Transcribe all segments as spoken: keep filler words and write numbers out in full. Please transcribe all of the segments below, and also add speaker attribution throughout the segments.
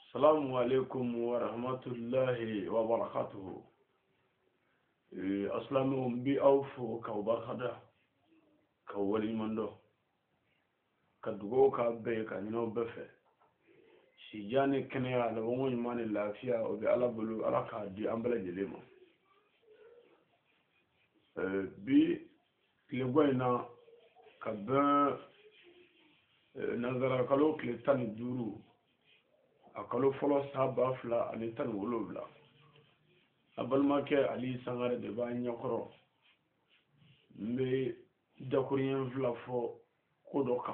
Speaker 1: السلام عليكم ورحمة الله وبركاته. أسلام بي أوف كوبر خدا كولي مندو كدغو كابي كانينو بفه سيجاني كنيا على ومن يمان اللافيا وبي على بلو على كادي أمبلا جليما بي كليغوينا كبن نظر كلو كليتان دورو akalo folo saba fla ani tan wolobla abalma ke ali sangare de ba nyakoro me jakurien fla fo kodoka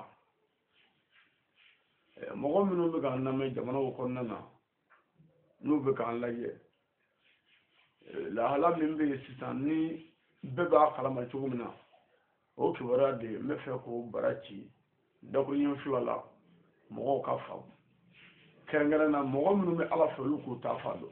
Speaker 1: mogo minu be kan na me jamana ko nana nu be kan laye la hala min be sitan ni be ba kala ma chugumna o kibara de me fe ko barachi jakurien fla la mogo ka fa kerengana mogo minu me ala felu ko ta fado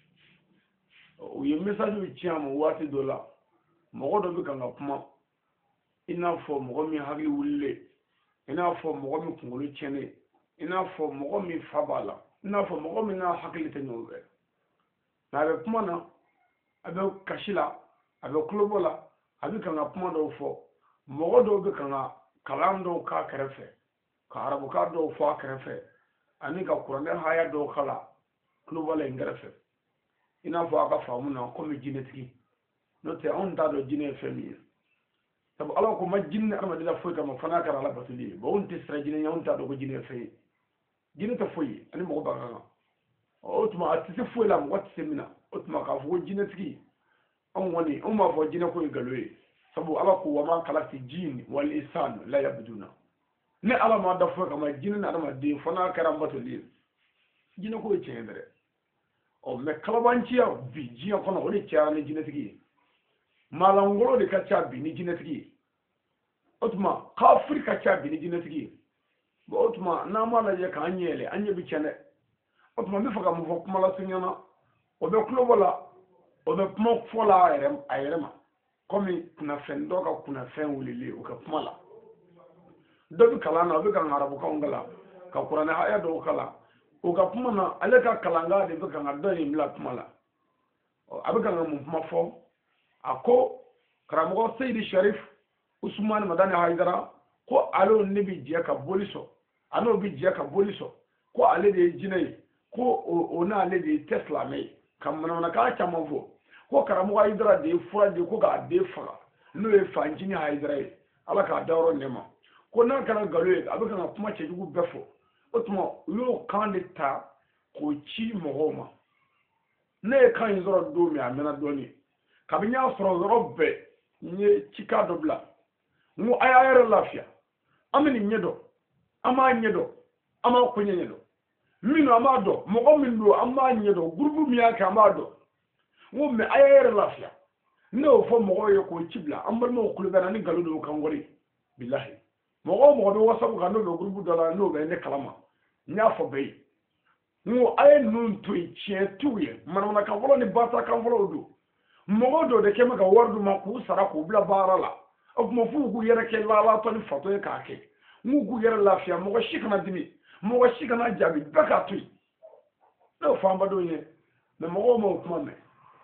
Speaker 1: o ye message wi chiam wati dola mogo do be kan kuma ina fo mogo mi hagi wulle ina fo mogo mi kungulu chene ina fo mogo mi fabala ina fo mogo mi na hakili te nyobe na be kuma na abe kashila abe klobola abi kan kuma do fo mogo do be kan kalam do ka kerefe ka arabu ka do fo kerefe ani ka kurane haya do kala klobola ingrefe ina fo aka famu na ko mi jinetiki no te on da do jine femi sabu ala ko ma jinne arma dila fo ka ma fana kara ala batuli bo on te sra jine on ta do ko jine fe jine ta foyi ani mo ba ga o tuma atise fo la mo wat semina o tuma ka fo jinetiki on woni on ma fo jine ko galoye sabu ala ko wa ma kalati jin wal insan la yabduna ne ala ma da fo ka ma jinne na arma de fana kara batuli jine ko e chendere o me kalabanchiya bi jiya kono woni tiara ni jinetiki malangolo de kacha bi ni jinetiki otuma kafir kacha bi ni jinetiki bo otuma na mala je ka anyele anye bi chene otuma mi faka mu fo kuma la sunyana o be klobola o be kuma fola ayrem ayrema komi kuna fendo ka kuna fen wulile o ka kuma la do bi kala na be kan arabu ka ngala ka qur'ana haya do kala o ka kuma na ale ka kalanga de be kan do ni mla kuma la o abe kan mu kuma fo ako karamogo Seydi Sharif Usman Madani Haidara ko alo nibi je ka boliso ano bi je ka boliso ko ale de jinay ko ona ale de Tesla me kamana na ka chamavo ko karamogo Haidara de fura de ko ga de fara no e fanjini Haidara ala ka dawro nema ko na kana galoye abe kan kuma chejugu befo otuma yo kandita ko chi mohoma ne kan zoro do mi amena doni kabinya foro robbe ni chika dobla mu ayayere lafia amini nyedo ama nyedo ama kunye nyedo mino amado mo omindo ama nyedo grupu mi aka amado mu me ayayere lafia no fo mo yo ko chibla ambar mo kulubana ni galudo kan gori billahi mo o mo do wasabu kan no grupu dola no be ne kalama nya fo be mu ay nun to ichie tuye manona kan volo ni bata kan volo do mogodo de kema ga wardu ma ku sara ku bla barala ok mo fu ku yere ke la la to ni foto e kake mu ku yere lafiya mo go shikana dimi mo go shikana jabi baka tu do famba do ye me mo go mo kuma me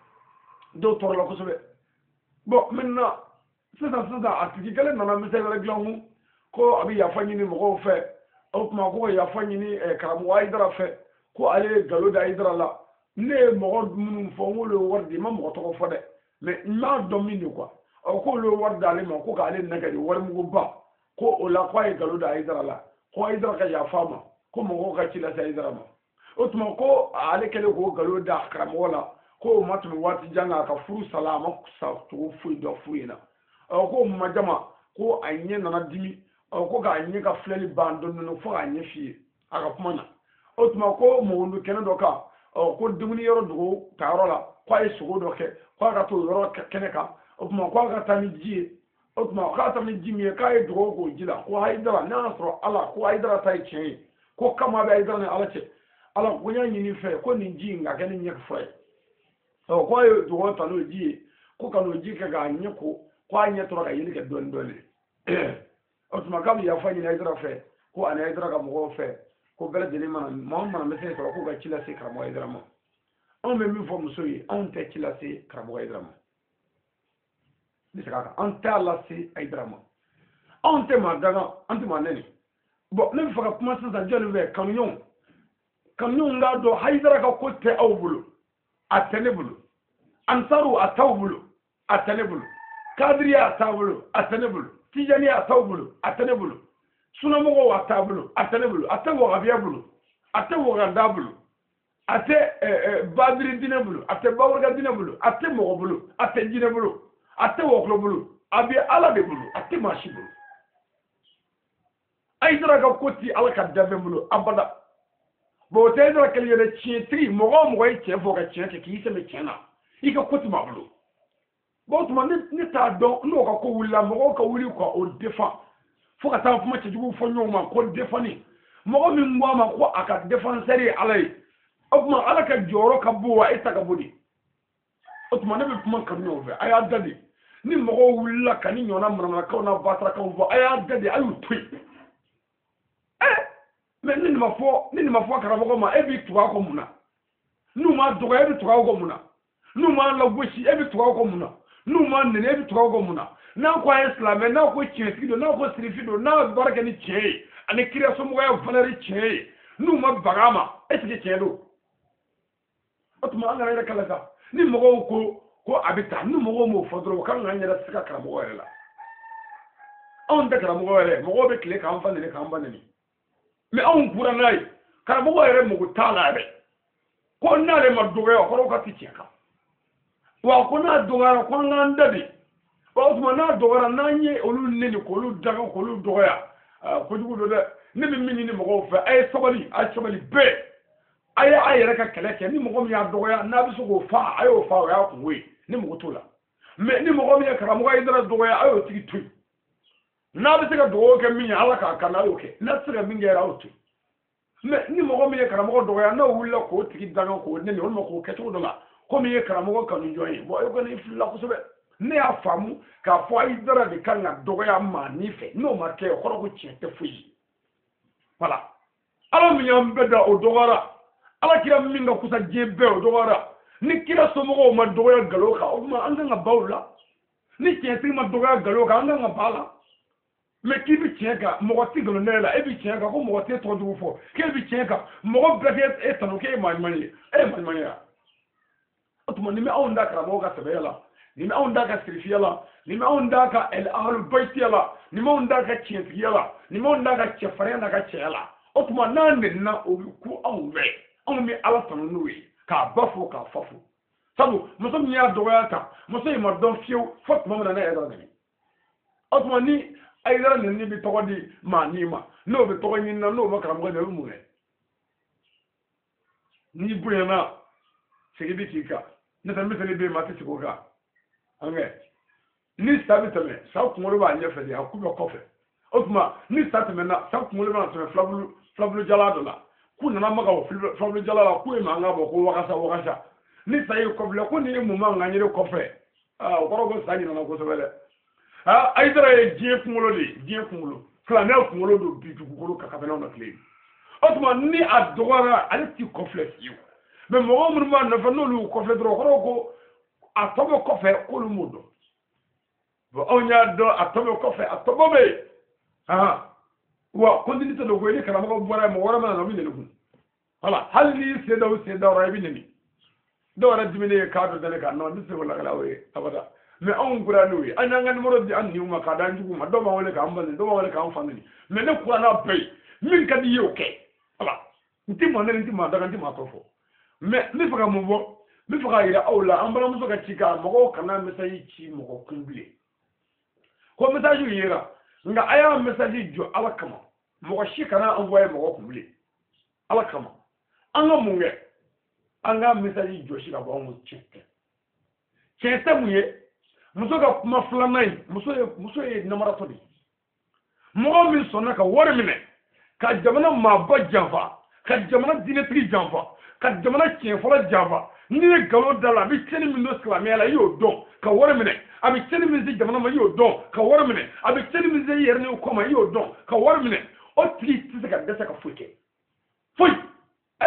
Speaker 1: do torlo ko sobe bo minna sisa sisa atiki kale nana mi se wala glamu ko abi ya fanyi ni mo go fe ok ma ko ya fanyi ni e karamu wa idra fe ko ale galo da idra la ne mogo mun fo ngolo wardi ma mogo to fo de mais ma domine quoi o ko lo warda le mo ko ka le nagari war mu ba ko o la kwa galo da idara la ko idara ka ya fama ko mogo ka ci la sa idara ma o tuma ko ale kele ko galo da kram wala ko matu wati janga ka furu salama sa to fu do fu ina o ko ma jama ko anye na dimi o ko ga anye ka fleli bando no fo anye fi aka kuma na o tuma ko mo ndu kene do ka o ko dumuni yoro dugo taro la kwa isugo do ke kwa ga to yoro kene ka o kuma kwa ga tani ji o kuma ka tani ji mi ka e dugo go jila ko haidara na asro ala ko haidara tai che ko kama ba haidara ne ala che ala kunya nyini fe ko ni ji nga kene nyek fe o ko e dugo tano ji ko ka no ji ka ga nyeko kwa nye to ga yini ke don dole o kuma ka ya fa ni haidara fe ko an haidara ga mo fe ko bela jeli mana ma mana mese ko ko ga ci la se karamo ay drama on me mi fo muso yi on te ci la se karamo ay drama ni saka on ta la se ay drama on te ma daga on te ma neni bo ne fa ka kuma sa jeli be kamyon kamyon ga do haydara ka ko te awbulu atenebulu ansaru atawbulu atenebulu kadriya atawbulu atenebulu tijani atawbulu atenebulu sunamogo atabulu atenebulu atewo gabiabulu atewo gandabulu ate badri dinebulu ate bawrga dinebulu ate mogobulu ate jinebulu ate woklobulu abi ala debulu ate mashibulu aydara ka koti ala ka davembulu abada bo tedra kal yele chietri mogo mogo e chefo ka chiete ki seme chena ika koti mabulu bo tuma ni ni ta do no ka ko wula mogo ka wuli ko o defa fo ka ta fuma chejugu fo nyoma ko defani mogo mi ngwa ko aka defenseur alay okuma ala ka joro ka buwa ita ka budi otuma ne be kuma kan no ve aya dadi ni mogo wula kan ni nyona mramra ka na batra ka vo aya dadi ayu tui mais ni ma fo ni ma fo kara ko ma e bi tuwa ko muna nu ma dogo e bi tuwa ko muna nu ma la goshi e bi tuwa ko muna nu ma nene e bi tuwa ko muna na ko islam na ko chiesido na ko srifido na baraka ni che ani kire so mo ya vanari che nu ma bagama e ti che do otuma ngara kala ka ni mo ko ko abita nu mo mo fodro kan nganya da sika kara mo wala on da kara mo wala mo be kile kan fa ne kan ba ne mais on kura nay kala mo yere mo tala be ko na le ma dogo ko ka ticheka wa ko na dogo ko nganda di wa tuma na dogo na nye olu neni ko lu daga ko lu dogo ya ko jugu do de ne bi minni mo ko fa ay sobali ay sobali be ay ay yere ka kele ke ni mo ko mi ya dogo ya na bi so ko fa ayo fa ya ko we ni mo ko tola mais ni mo ko mi kara mo ga idara dogo ya ayo tigi tu na bi se ka dogo ke min ala ka kana yo ke na se ka min ga rawtu me ni mo ko mi kara mo dogo ya na wulla ko tigi daga ko ne ni on mo ko ke to do la ko mi kara mo ka nu joyi bo yo ko ni filla ko sobe ne ya famu ka fo ay dara de kan na dogo ya ma ni fe no ma ke ko ko chi te fuyi voilà ala mi yam beda o dogara ala kira min ga kusa jebe o dogara ni kira so mo ma dogo ya galo ka o ma anga nga bawla ni chi te ma dogo ya galo ka anga nga bala mais qui bi tienka mo ti golo nela e bi tienka ko mo ti to du fo ke bi tienka mo braket e tanu ke ma mani e ma mani ya otuma ni me onda kra mo ga sebela ni me onda ka sirfiela ni me onda ka el ahlul baytiela ni me onda ka tienfiela ni me onda ka chefrena ka chela otuma nande na o ku onwe on mi ala tanu nuwi ka bafo ka fafo sabu mo so mi ya doyata mo so ma don fiu fot mo na na e do ni otuma ni ay dara ni bi to di ma ni ma no bi to ni na no ma kram go na mu ne ni buya na sege bi tika na tan bi be ma ti ko ga ange ni sabi tame sa ku mo ba nya fe di akuba kofe otuma ni sa tame na sa ku mo ba tame flabulu flabulu jalado la ku na ma ga flabulu jalala ku e ma nga bo ko wakasa wakasa ni sa yi ko bla ku ni mu ma nga nyere kofe ah ko ro sa ni na ko so bele ah aidara e die kumulo de die kumulo flanel kumulo do bi kumulo ka kabena na kle otuma ni adora ale ti complexe yo mais mo mo ma na fa no lu complexe ro ko atomo kofe ko lu mudo bo onya do atomo kofe atomo be ah wa kondini to do ko ni kala mo bora mo wora ma na mi ne lu hala hal ni se do se do ra bi ni do ra dimine ka do dale ka no ni se wala kala we abada mais on kura lui anya ngani moro di anni uma ka dan jugu ma do ma wole ka ambani do ma wole ka amfani mais ne kura na pay min ka di yoke ala nti mo ne nti ma daga nti ma tofo mais mi faka mo bo mi faka ira awla ambala mo ka chika mo kana message chi mo kungle ko message yira nga aya message jo ala kama mo shi kana envoyer mo kungle ala kama anga munge anga message jo shi ka bo mo cheke chete muye muso ka kuma filanai muso ye muso ye namara to di mɔgɔ min sɔnna ka wari minɛ ka jamana maaba janfa ka jamana diinɛtigi janfa ka jamana tiɲɛfɔla janfa ni ye galo da la a bɛ tiɲɛni min don silamɛya la i y'o dɔn ka wari minɛ a bɛ tiɲɛni min se jamana ma i y'o dɔn ka wari minɛ a bɛ tiɲɛni min se i yɛrɛ ni kɔ ma i y'o dɔn ka wari minɛ o tigi tɛ se ka dɛsɛ ka foyi kɛ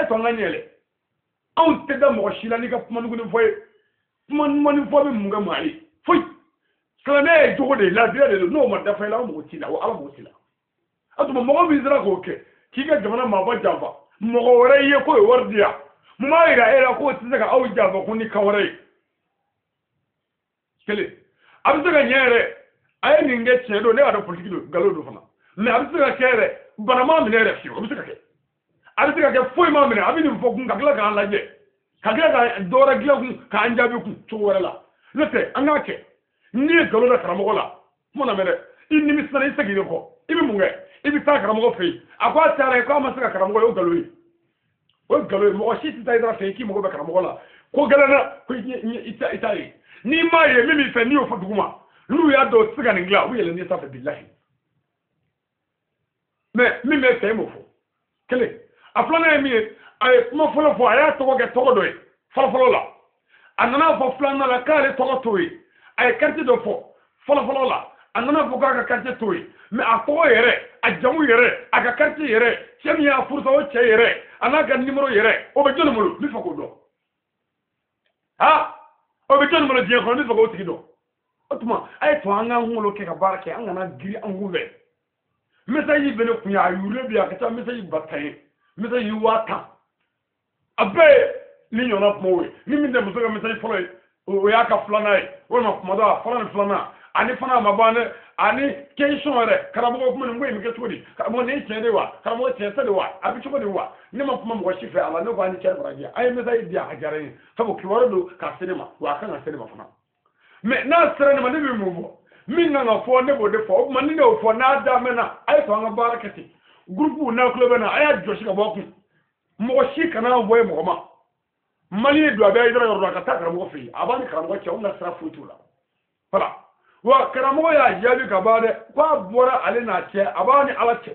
Speaker 1: to nganyele on te da mo shila ni ka manu ni foye man manu fo be munga mali foy salame jogo de la dire no mo da fa la mo tila wa ala mo tila atuma mo bi zira ko ke ki ga jamana ma ba java mo go wore ye ko wardiya mo ma ira era ko tisa ka awu java ko ni kawre kele abisa ga nyere ay ni nge chedo ne ada politique do galo do fana mais abisa ga kere barama mi ne refi abisa ga ke abisa ga ke foy ma mi ne abini fo kun ka gla ga laje ka gla ga dora gla kun ka anjabe kun to wala la lete anga ke ni galo da karamo la mo na mere inni mi sana isagi ko ibi munge ibi ta karamo fe akwa tare ko ma saka karamo yo galo yi o galo mo shi ti dai dara fe ki mo be karamo la ko galana ko ita ita yi ni ma ye mimi fe ni o fatuguma lu ya do tsiga ni ngla wi le ni sa fe billahi me mi me fe mo fo kele aflana mi ay mo folo fo aya to ge to do e folo folo la anana fo flana la kale to to e ay carte do fo folo folo la anana fo ka carte to e me a to yere a jamu yere aga carte yere chemi ya fursa o che yere anaka numero yere o be jono mo mi fa ko do ha o be jono mo je ko mi fa ko tikido otuma ay to anga hulo ke ka barake anga na giri anguve message bene kunya ayure bia kata message batay message wata abe ni yona powe ni minde musoga message follow o ya ka flana e o ma kumada flana flana ani fana mabane ani question re karamo ko mun ngwe mi ke todi karamo ne chede wa karamo chede de wa abi choko de wa ni ma kuma mo shife ala no ba ni chede bragia ay message dia hajare sabo kiwaro do ka cinema wa kan cinema fana me na sere ne ma ne bi mu bo min na fo ne bo de fo man ne fo na da mena ay to nga barakati groupe na club na ay joshi ka boku mo shi kana boye mo ma mali do abe idra yor ka ta kara mo fi abani kara mo che on sra futula voilà wa kara mo ya yabi ka bade kwa bora ale na che abani ala che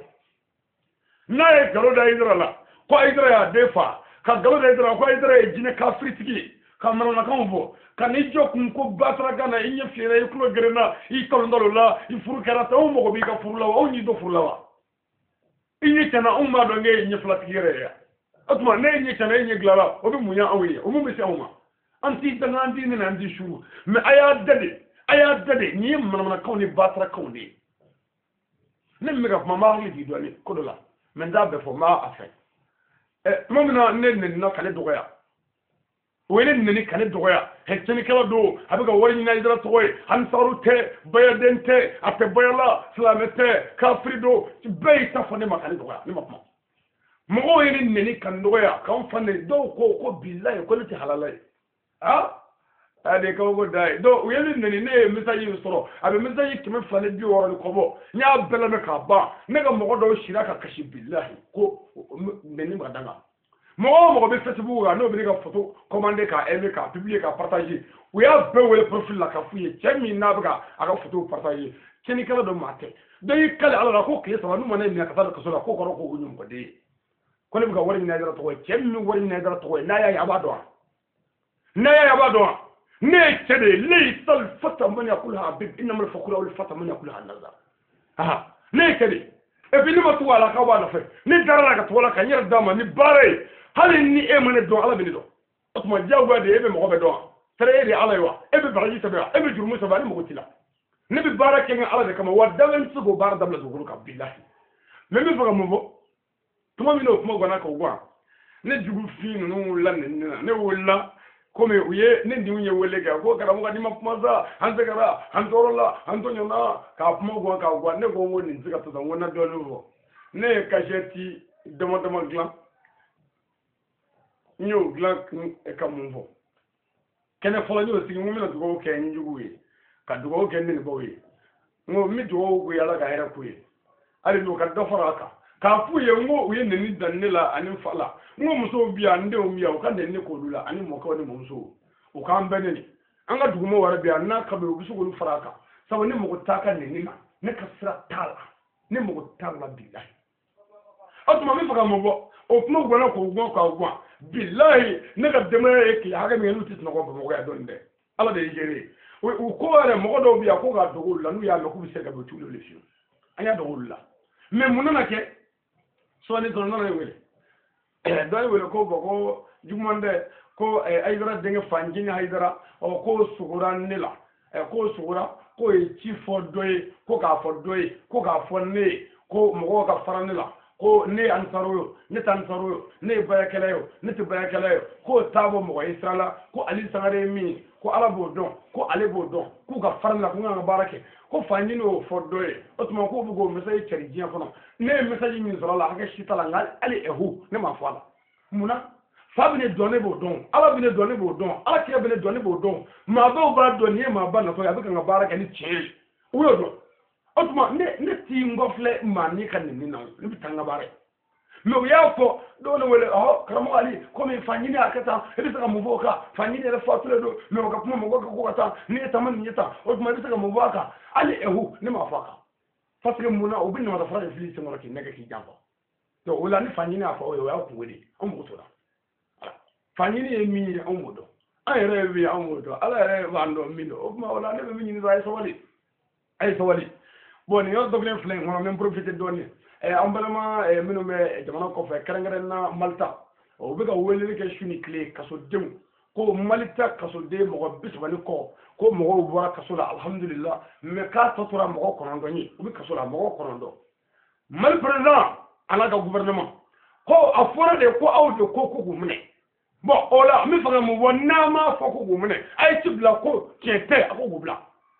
Speaker 1: na e galo da idra la ko idra ya defa ka galo da idra ko idra e jine ka fritiki kamara na kambo kanijjo kun ko basra kana inye fere ko grena i kolondolo la i furu karata o mo bi ka furu la o ni do furu la inye tana umma do nge inye flatigere ya atuma ne inye tana inye glala o bi munya awiye o mu bi se umma anti tana anti ni anti shuru me aya dade aya dade ni man man kawni basra kawni ne me ga mama li di do ni ko do la men da be fo ma afa e mo na ne ne na kale do ya wele nani kane dogoya hekeni kala do abiga wari na idra toy han sarute bayadente ate bayala slamete kafrido bay tafone makane dogoya ni mapma mo wele nani kan dogoya kan fanne do ko ko billahi ko lati halalai ha ade ko go dai do wele nani ne misaji soro abe misaji kime fane bi woro ko bo nya bela me ka ba ne ga mo do shiraka kashi billahi ko nani madanga mo mo be Facebook ga no be ga photo commander ka aimer ka publier ka partager we have be wel profil la ka fuye chemi na baga aga photo partager keni kala do mate day kala ala ko ke so no mo ne ni ka ka so ko ko ko nyum ko de ko le ga wari na dara to chemi wari na dara to na ya ya ba do na ya ya ba do ne tede laysa al fata man yaqulha bib inma al fakra wal fata man yaqulha nazar aha ne tede e bi ni ma to ala ka ba na fe ni dara ka to ala ka nyar dama ni bare hali ni e mane do ala bini do atuma jawba de ebe mo be do tere de ala yo ebe baraji tabe ebe jurmu tabe ni mo tila ne bi barake ngi ala de kama wadalan su go bar dabla zuguru ka billahi ne mi faga mo bo tuma mi no kuma gona ka gwa ne jugu finu no lan ne ne wala kome uye ne ndi unye wele ga ko kara mo ga di ma kuma za hanze kara hanzorola hantonyo na ka kuma gwa ka gwa ne go mo ni zika to da wona do lo ne ka jeti demo demo glan nyo glak e kamumvo kene fola nyo sigi mumina dugo ke njugu yi ka dugo ke ni bo yi ngo mi dugo go yala ga era kuyi ali no ka dofara ka ka fuye ngo uye ne ni danela ani fala ngo muso biya nde o miya o ka ne ko lula ani mo ko ni mo muso o ka mbene ni anga dugo mo wara biya na ka be o bisu go faraka sawo ni mo ko taka ne ni na ne ka sira tala ni mo ko tala billahi atuma mi faka mo bo o kuma go na ko go ka go billahi ne ka dema e ki haga mi lutit no ko mo ga don de ala de jere o ko re mo do biya ko ga dogo la nu ya lo ku bi se ga be tulo le fi anya dogo la mais munana ke so ni don na wele dai wele ko ko jumande ko aydara denge fanjini haydara o ko sugura nila ko sugura ko e ci fo doy ko ka fo doy ko ka fo ne ko mo ka faranila ko ne ansaro ne tansaro ne bayakelayo ne tibayakelayo ko tabo mo israla ko ali sangare mi ko alabo don ko alebo don ko ka faranila ko nganga barake ko fanjini o fo doy otuma ko bugo message charijiya kono ne message min zorola haka shitala ngal ali ehu ne ma fala muna fa bine donné bo don ala bine donné bo don ala kiya bine donné bo don ma do ba donné ma ba na to ya bika nga baraka ni che uyo do otuma ne ne ti ngofle ma ni kan ni na ni bitanga bare me ya fo do na wele oh karamo ali ko me fanyini akata e bisa ka muvoka fanyini le fa tule do me ka kuma mo ko ko ta ni taman ni ta otuma bisa ka muvoka ali ehu ni ma faka parce que muna obin na da fara fili ngoro ki nega ki jambo to wala ni fanyini afa o ya ku wedi on mo to da fanyini e mi on mo do ay rewi on mo do ala re wando mi do o ma wala ne mi ni ay sawali ay sawali bon yo dogle flen mo même profiter doni e ambalama e minu me jamana ko fe karangare na malta o be ga wele ke shuni clé kaso dem ko malta kaso de mo bisbani ko ko mo wara kaso la alhamdulillah me ka totura mo ko non doni o be kaso la mo ko non do mal président ala ga gouvernement ko afora de ko awde ko ko gumne bon ola mi fanga mo wonna ma fo ko gumne ay tibla ko tiete ko gubla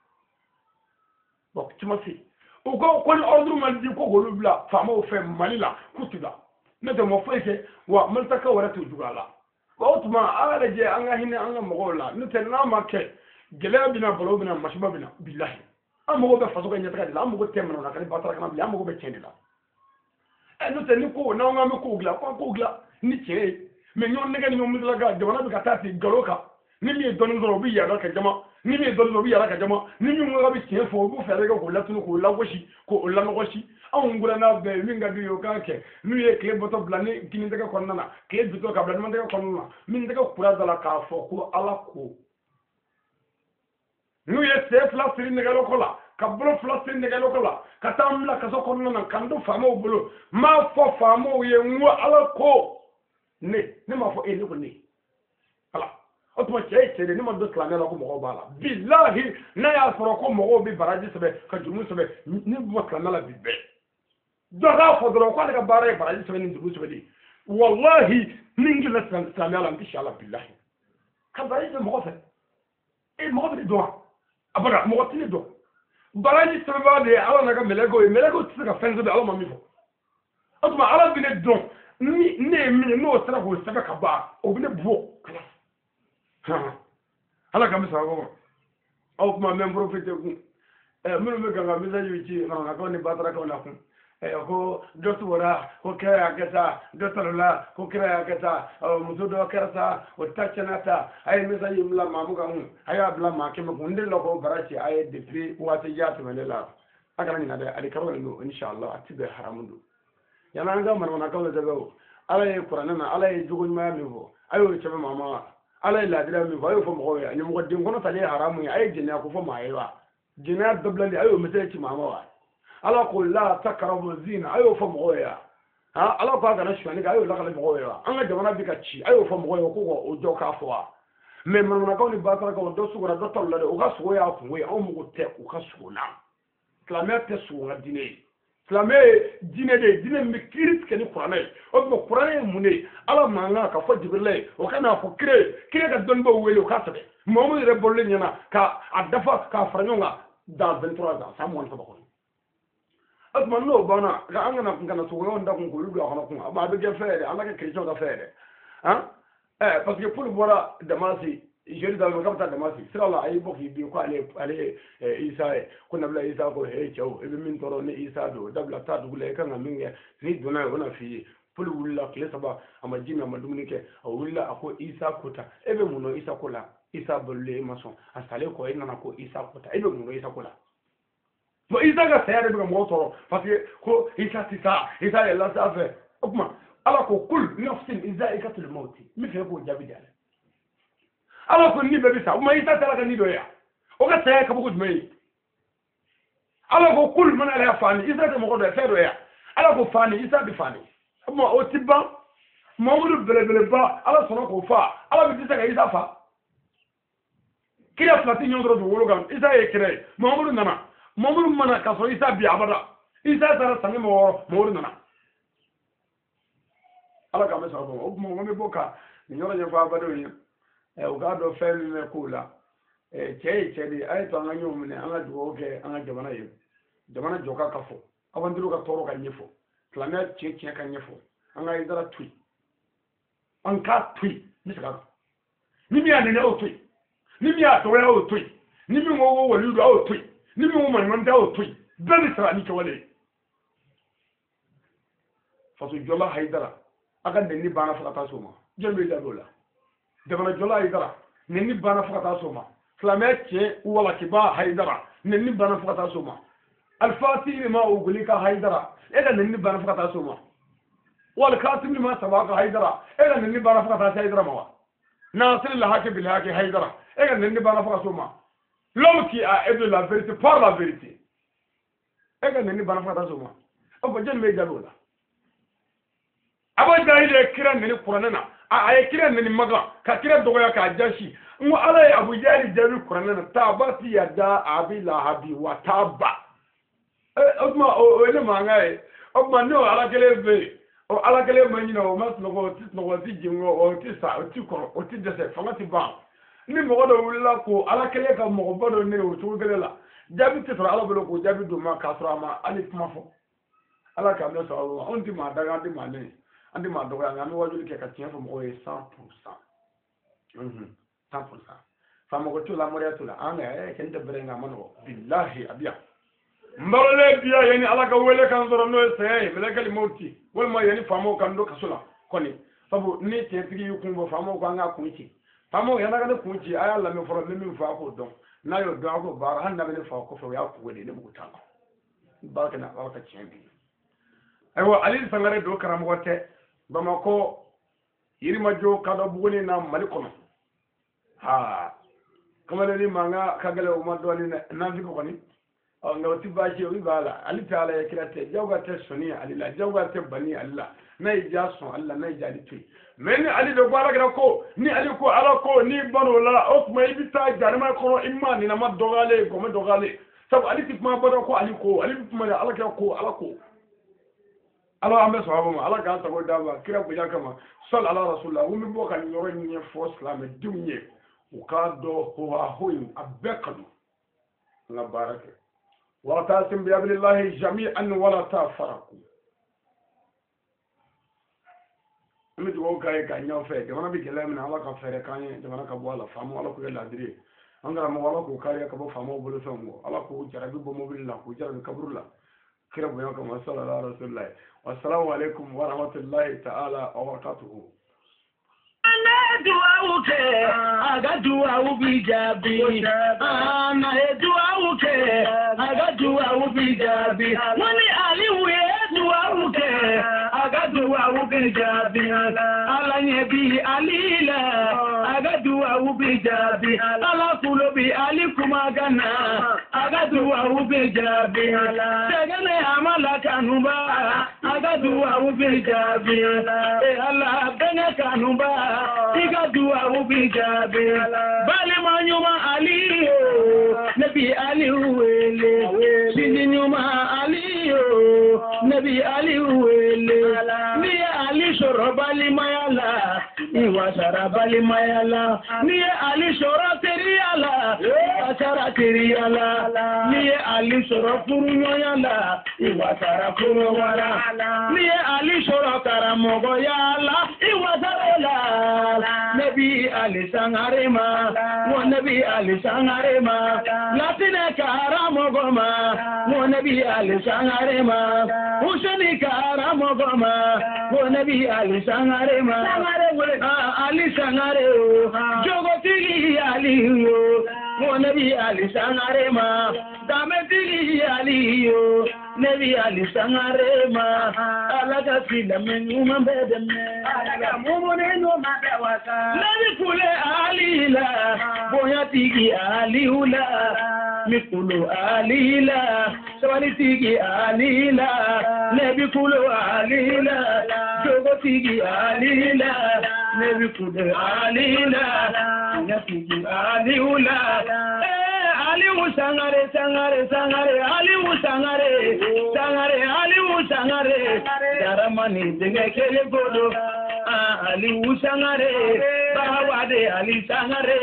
Speaker 1: bon tu m'as fait o ko ko ordre man di ko golu bla fama o fe malila kutula ne de mo feke wa man taka wara to jugala ba otuma ala je anga hinne anga mo la ne te na ma ke gele bina bolo bina mashiba bina billahi amogo be faso ko nyata la amogo temno na kali batara kana bla amogo be chendila e no te ni ko na nga me ko gla ko ko gla ni che me nyon ne ga ni mo la ga jama na bi katati galoka ni mi don zo bi ya ka jama ni mi don zo bi ya ka jama ni mi mo ga bi che fo bu fere ga ko la tunu ko la woshi ko la no woshi awon ngula na be mi nga du yo ka ke mi ye kle boto blani kini daga konna na kle bito ka blani man daga konna min daga kura dala ka fo ko ala ko nu ye se fla siri ne ga lokola ka bolo fla siri ne ga lokola ka tamla ka so konna na kando famo bolo ma fo famo ye ngwa ala ko ne ne ma fo e ne ko ne ala otuma cey cey ni ma do slamé la ko mo bala billahi na ya foro ko mo bi baraji sebe ka jumu sebe ni mo slamé la bi be do ga fo do ko daga bare baraji sebe ni jumu sebe di wallahi ningi la slamé la insha Allah billahi ka baraji mo ko fe e mo ko do abara mo ko tini do baraji sebe ba de ala na ga melego melego tsaka fenzo de ala ma mi fo otuma ala bi ne do ni ne mi no sara ko sebe ka ba o bi ne buo kala ala kam sa ko aw kuma même profité ku e mënu me ganga message wi ci na ko ni batara ko na ku e ko dotu wara ko kaya kata dotu la ko kaya kata muso do karata o tachanata ay message mla mamu ga mu aya bla ma ke mo ndel ko barachi ay depuis wati jatu mele la akala ni na de ali karo no inshallah atibe haramundu yana nga man na ko daga ala e qur'ana na ala e jugun ma mi ho ayo chebe mama ala la dira mi bayo fo mo ya ni mo din kono tale haramu ya ay jinya ko fo ma aywa jinya dablali ayo mete ci mama wa ala ko la takrabu zina ayo fo mo ya ha ala ko ga na shwani ga ayo la kala mo ya an ga jamana bi ka ci ayo fo mo ya ko ko o do ka fo wa me man na ko ni ba tara ko do su gora do tolla de o ga su ya ko we o mo te ko ka su na klamete su ga dine Islamé dine de dine mi kirit ke ni Qur'an o mo Qur'an mune ala manga ka fo jibril o kana fo kire kire ka don bo wele o ka sabe momu re bolle nyana ka adafa ka faranyonga dans vingt-trois ans ça mo ko asma no bana ga angana ngana so wonda ko ko ludo hono ko ba be ge fere ala ka christian ka fere hein eh parce que pour voir Damasi jeri dal ko ta Damasi sira la ay bokki bi ko ale ale Isa ko nabla Isa ko he chaw e min toro ne Isa do dabla ta du le kan minge ni dona wona fi pour wulla kle saba ama jina ma dumuni ke o wulla ako Isa ko ta e be muno Isa ko la Isa bolle mason asale ko ina na ko Isa ko ta e be muno Isa ko la mo Isa ga sayade be mo toro parce que ko Isa tisa Isa ya la sa fe okuma ala ko kul nafsin izaikatul maut mi fe ko jabi dale ala ko ni be bisa ma Isa tala ka ni do ya o ka saya ka bugu mai ala ko kul man ala fani Isa de mo ko do fe do ya ala ko fani Isa bi fani mo o tibba Mamudu belebele ba ala sɔnna k'o fa ala bɛ tɛ ka Isa fa kira fila tɛ ɲɔgɔn sɔrɔ dugukolo kan Isa ye kira ye Mamudu nana Mamudu mana ka sɔrɔ Isa bi abada Isa taara sanni ma wɔɔrɔ Mamudu nana ala k'an bɛ sɔrɔ bɔ o tuma an bɛ bɔ ka nin yɔrɔ ɲɛfɔ abadenw ye ɛ u k'a dɔn fɛn min bɛ k'o la ɛ cɛ ye cɛ de ye a ye to an ka ɲɔgɔn minɛ an ka dugawu kɛ an ka jamana ye jamana jɔka ka fɔ aventure ka tɔɔrɔ ka ɲɛfɔ silamɛya tiɲɛ tiɲɛ ka ɲɛfɔ an ka Haidara to yen an k'a to yen n bɛ segin a kan ni min y'a nɛnɛ y'o to yen ni min y'a dɔgɔya y'o to yen ni min ko ko waliyu don a y'o to yen ni min ko maɲuman tɛ a y'o to yen bɛɛ bɛ sara ni kɛwale ye faso jɔla Haidara a ka nɛnni banna fo ka taa s'o ma jɔn bɛ jaabi o la jamana jɔla Haidara nɛnni banna fo ka taa s'o ma silamɛya tiɲɛ walakiba Haidara nɛnni banna fo ka taa s'o ma alifati ma uguli ka Haidara e ka nɛnni banna fo ka taa s'o ma wal katim ma saba ka Haidara e ka nɛnni banna fo ka taa se Haidara ma wa nasir la haki bil haki Haidara e ka nɛnni banna fo ka s'o ma l'homme qui a aidé la vérité par la vérité e ka nɛnni banna fo ka taa s'o ma o ko jɔn bɛ jaabi o la Aba Jahil kira nɛnni kuranɛ na a ye kira nɛnni maga ka kira dɔgɔya k'a jasi n ko ala ye Abu Jahil jaabi kuranɛ na tabati yada abi lahabi wa taba o tuma o ye ne mankan ye o tuma n'o ala kelen bɛ yen o ala kelen ma ɲinɛ o ma sunɔgɔ o ti sunɔgɔ o ti jinɛ o ti sa o ti kɔrɔ o ti dɛsɛ fanga ti ban ni mɔgɔ dɔ wulila ko ala kelen ka mɔgɔba dɔ ne o cogo kelen la jaabi tɛ sɔrɔ ala bolo k'o jaabi d'o ma k'a sɔrɔ a ma hali kuma fɔ ala k'an bɛ sɔrɔ o ma anw ti maa daga an ti maa nɛni an ti maa dɔgɔya nka an bɛ wajuli kɛ ka tiɲɛ fɔ mɔgɔw ye cent pour cent cent pour cent famɔgɔ t'o la mɔriya t'o la an mɛ ɛ kɛ n tɛ bɛrɛ nka a ma nɔgɔ bilahi a bi yan n balolen biya yanni ala ka wele kan sɔrɔ n'o ye saya ye mɛlɛkɛli mawuti walima yanni faamaw kan don kaso la kɔni sabu ni tiɲɛtigi y'i kun bɔ faamaw ko an k'a kun ci faamaw yanni a ka ne kun ci a y'a lamɛn fɔlɔ ni min fɔ a k'o dɔn n'a y'o dɔn a k'o baara hali n'a bɛ ne fa o kɔfɛ o y'a kun de ne mugu t'a la baara kɛ na ala ka tiɲɛ bi ayiwa Ali Sangare don karamɔgɔ tɛ Bamakɔ Yirimajɔ Kadɔ Buguni na Mali kɔnɔ haa kamalenin mankan ka gɛlɛn o ma dɔɔnin dɛ nanfiko kɔni nka o ti baasi ye o b'a la ale tɛ ala ye kira tɛ jagoya tɛ sɔnni ale la jagoya tɛ bani ale la n'a ye ja sɔn ale la n'a ye ja ale to yen mɛ ni ale de ko alakira ko ni ale ko ala ko ni ban'o la o tuma i bɛ taa jarima kɔnɔ i ma ninama dɔgɔyalen gɔmɛ dɔgɔyalen sabu ale ti kuma bada ko ale ko ale bɛ kuma de alakira ko ala ko ala an bɛ sɔrɔ a ma ala k'an sago d'a ma kira bonya kama sɔli ala rasulila ko n bɛ bɔ ka nin yɔrɔ ɲɛfɔ silamɛdenw ye u k'a dɔn hohahoyi a bɛɛ ka don an ka baara kɛ واعتصم بحبل الله جميعا ولا تفرقوا mi dugawu k'a ye k'a ɲɛw fɛ jamana bɛ gɛlɛya min na ala ka fɛɛrɛ k'an ye jamana ka bɔ a la faamaw ala k'u kɛ laadiri ye an karamɔgɔ ala k'u kariya ka bɔ faamaw bolo fɛnw kɔ ala k'u jarabi bɔ mobili la k'u jarabi kaburu la kira bonya kama sallallahu alaihi wa sallam wassalamu alaikum wa rahmatullahi ta'ala wa barakatuhu
Speaker 2: ana duwawu kɛ a ka duwawu bi jaabi ana ye duwawu kɛ a ka duwawu bi jaabi ko ni Aliyu ye duwawu kɛ a ka duwawu bi jaabi ala ɲɛ bi Ali la a ka duwawu bi jaabi ala kulo bi Ali kuma kan na a ka duwawu bi jaabi sɛgɛnɛ a ma lakanuba a ka duwawu bi jaabi ala bɛnkɛ kanuba I ka duwawu bi jaabi balima ɲuman Aliyu ne bi Aliyu wele sini ɲuman Aliyu ne bi Aliyu wele ni ye Ali sɔrɔ balimaya la i wasara balimaya la ni ye Ali sɔrɔ teriya la i wasara teriya la ni ye Ali sɔrɔ furuɲɔgɔnya la i wasara furuɲɔgɔnya la ni ye Ali sɔrɔ karamɔgɔya la i wasara la Nabi Ali Sangare ma mo Nabi Ali Sangare ma latine karamo goma mo Nabi Ali Sangare ma Huseni karamo goma mo Nabi Ali Sangare ma Ali Sangare o jogotigi Ali o mo Nabi Ali Sangare ma dametigi Ali o Nabi Ali Sangare ma alaga silamen uma bedeme alaga mumune no mabewaka Nabi kule Ali la boya tigi Ali ula mi kulu Ali la sawali tigi Ali la Nabi kulu Ali la jogo tigi alila nebi kude alila nafigi aliula eh aliu sangare sangare sangare aliu sangare sangare aliu sangare daramani denge kele godo aliu sangare bawade ali sangare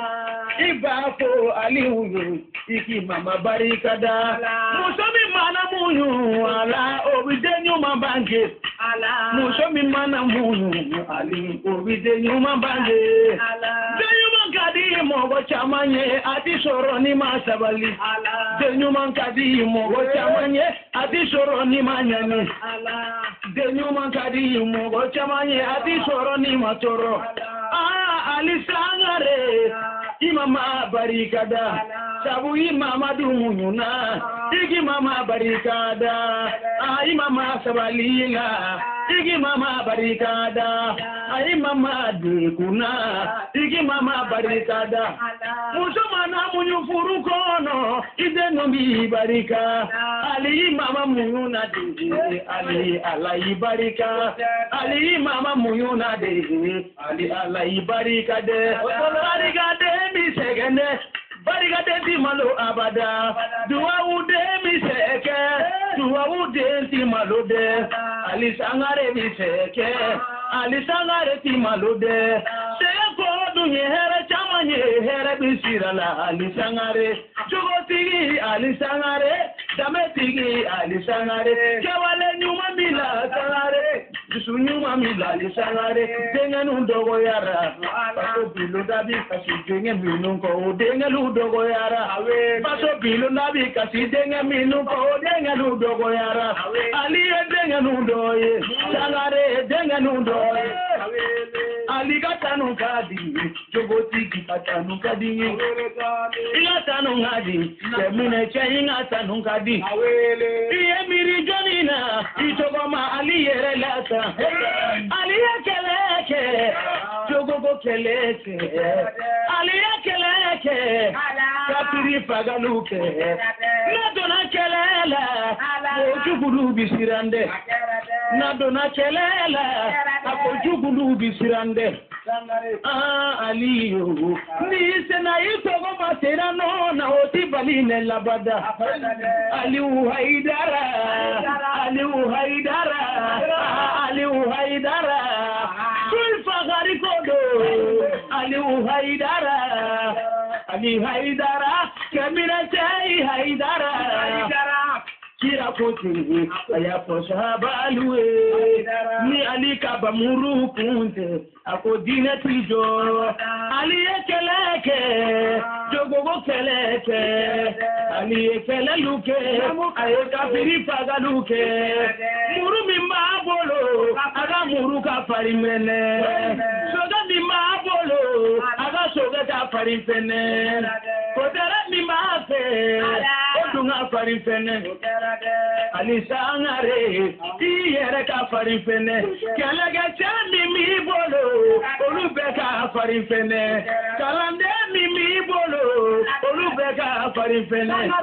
Speaker 2: ibako aliu iki mama barikada musomi mana munyu ala obidenyu mabange ala musomi mana munyu ali obidenyu mabange denyu mankadi mogo chamanye ati soro ni masabali ala denyu mankadi mogo chamanye ati soro ni manyani ala denyu mankadi mogo chamanye ati soro ni matoro ah ali sangare imama barikada sabu imama dumunyuna igi mama barikada ai mama sabalila igi mama barikada ai mama dekuna igi mama barikada musomana munyu furukono ideno bi barika ali mama munyuna de ali alai barika ali mama munyuna de ali alai barika de barika de mi segende Bariga de malo abada, duwa ude mi seke, duwa ude ti malo de, ali sangare mi seke, ali sangare ti malo de, seko dunye here chamanye here bisirala ali sangare, jogo tigi ali sangare, dame tigi ali sangare, kewale nyuma mila sangare, jisu nyuma mila ali sangare, dengen undogo yara, paso bilo dabi kasi dengen minunko dengen dogo yara baso bilu nabi kasi denga minu ko denga lu dogo yara ali denga nu doye sangare denga nu doye ali gatanu kadi jogo tiki gatanu kadi igatanu ngadi temine chenga tanu kadi iye miri jonina itogoma ali yere lata ali keleke jogo go keleke ali keleke kapiri fagaluke na dona kelela ojugulu bisirande na dona kelela akojugulu bisirande ah aliyo ni sena itogo matera no na otibaline labada aliu haidara aliu haidara aliu haidara sulfa garikodo aliu haidara Ali Haidara, Kamira Jai Haidara, Kira Koti, Ayapo Sahabalue, Ni Ali Kabamuru Kunte, Akodina Tijo, Ali Ekeleke, Jogo Keleke, Ali Ekeleluke, Ayeka Pirifa Galuke, Murumi Mabolo, Aga Muruka Parimene, Soga di Mabolo, Aga Soga da Parimene, Kodara mi Mafe, Odunga Parimene, Ali Sangare, Iyere Ka Parimene, Kelega Chandi mi bolo, Olubeka Parimene, Kalande mi mi bolo, Olubeka Parimene.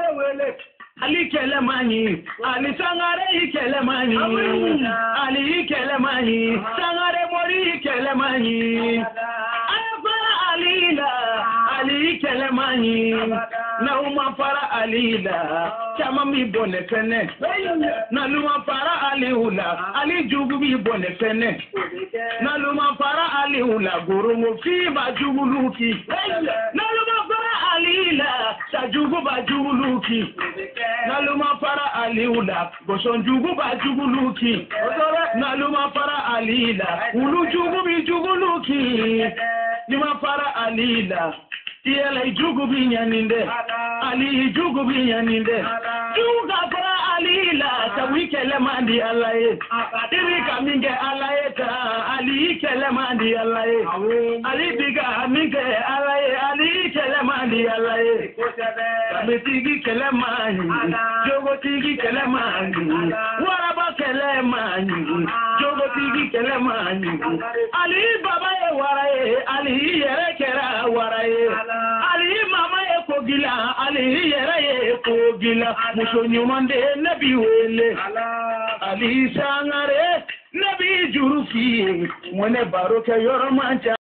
Speaker 2: Ali kelemani, Ali sangare kelemani, Ali kelemani, sangare mori kelemani. Ayafara alila, Ali kelemani, na uma para alila, chama mi bone fene. Na luma para aliula, Ali jugu mi bone fene. Na luma para aliula, guru mufi ba jugu luki. Na luma para alila, sa jugu ba jugu luki. Naluma para aliula, boson jugu ba jugu luki. Naluma para alila, ulu jugu bi jugu luki. Nima para alila, iyela jugu bi nyaninde. Ali jugu bi nyaninde. Juga para alila, tawi kele mandi alaye. Iri kaminge alaye ta, ali kele mandi alaye. Ali biga minge alaye, ali kele mandi alaye. Kabetigi kele mandi, jogo tigi kele mandi, waraba kele mandi, jogo tigi kele mandi. Ali baba e waraye, ali yere kera waraye. Ali mama e kogila, ali yere e kogila. Muso nyumande nabi wele, ali sangare nabi juru fi mu ne baro kɛ yɔrɔ man ca